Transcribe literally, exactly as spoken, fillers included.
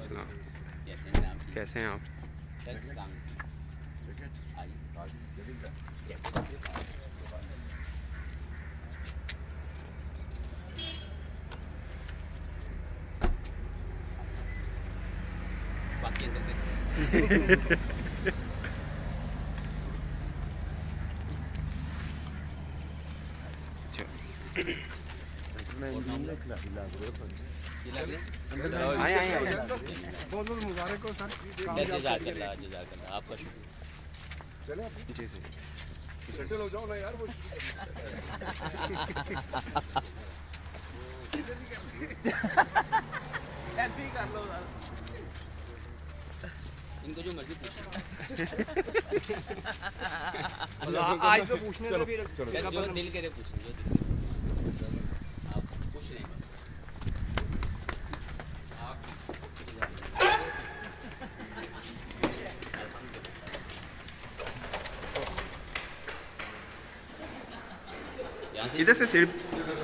सलाम। कैसे हैं आप? कैसे हैं आप? बाकी अंदर देखो। मैं इंजीनियर खिला दिला रहा हूं। आए आए आए। बहुत बहुत मुबारक हो सर। जज़ाकल्लाह जज़ाकल्लाह, आपका शुक्रिया। चले आप जी जी सेटल हो जाओ ना यार। वो ऐसे ही कर लो यार, इनको जो मर्जी पूछो। आज तो पूछने दो फिर जो दिल करे पूछो, जो दिल करे आप पूछ रहे हैं बस। इधर से सिर्फ